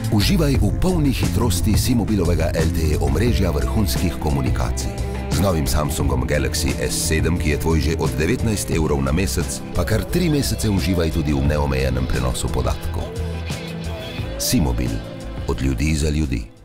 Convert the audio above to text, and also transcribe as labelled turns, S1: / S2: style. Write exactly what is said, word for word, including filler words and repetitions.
S1: Uživaj v polni hitrosti Simobilovega L T E omrežja vrhunskih komunikacij. Z novim Samsungom Galaxy S sedem, ki je tvoj že od devetnajst evrov na mesec, pa kar tri mesece uživaj tudi v neomejenem prenosu podatkov. Simobil. Od ljudi za ljudi.